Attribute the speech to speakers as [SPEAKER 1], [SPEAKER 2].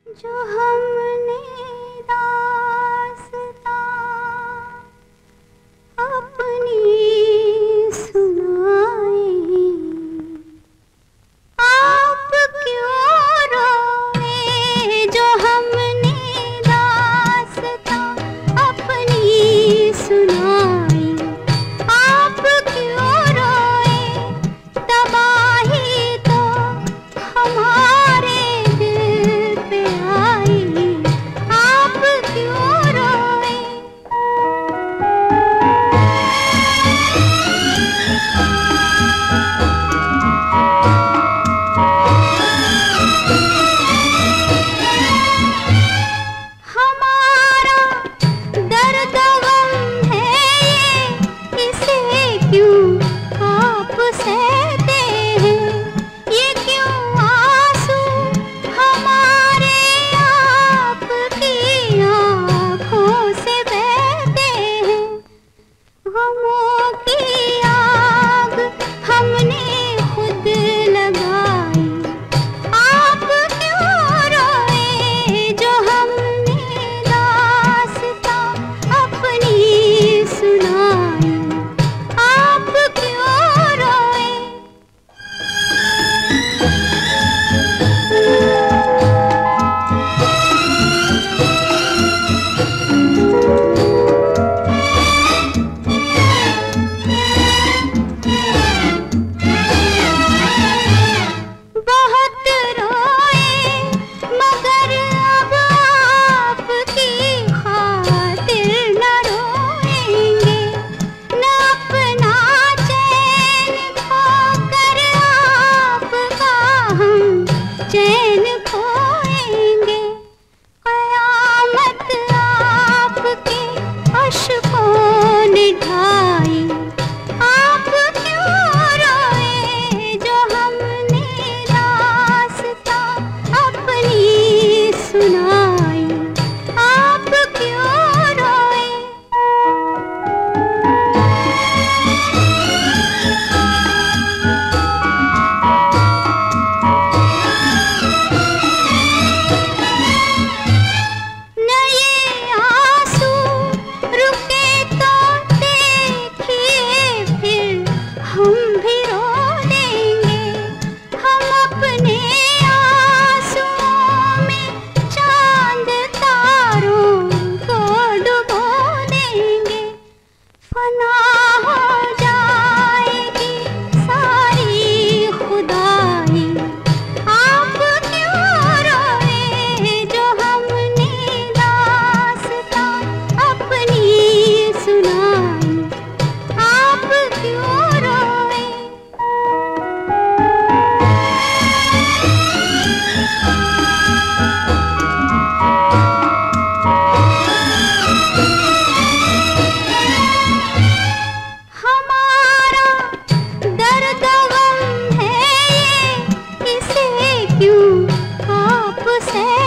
[SPEAKER 1] जो हमने दास्तां अपनी सुनाई, आप क्यों रोए? जो हमने दास्तां अपनी सुनाई, आप क्यों रोए? तबाही तो हमारे दिल पे आई, आप क्यों रोए? हमारा दर्द गम है ये, इसे क्यों आप सहते हैं? ये क्यों आंसू हमारे आपकी आँखों से बहते हैं? गमों की आग हमने खुद लगाई, आप क्यों रोए? जो हमने दास्तां अपनी सुनाई, आप क्यों रोए? बहुत रोए मगर अब आपकी खातिर न रोएंगे, न अपना चैन खोकर आपका हम चैन खोएंगे। कयामत आपके अश्कों ने ढाई, आप क्यों रोए? जो हमने दास्तां अपनी सुनाई, आप क्यों रोए? न ये आंसू रुके तो देखिए फिर हम भी रो देंगे। हम अपने आंसुओं में चांद तारों को डुबो देंगे। फना हो जाएगी सारी खुदाई, आप क्यों रोए? जो हमने दास्तां अपनी सुनाई, आप क्यों रोए? हमारा दर्द गम है ये, इसे क्यों आप सहते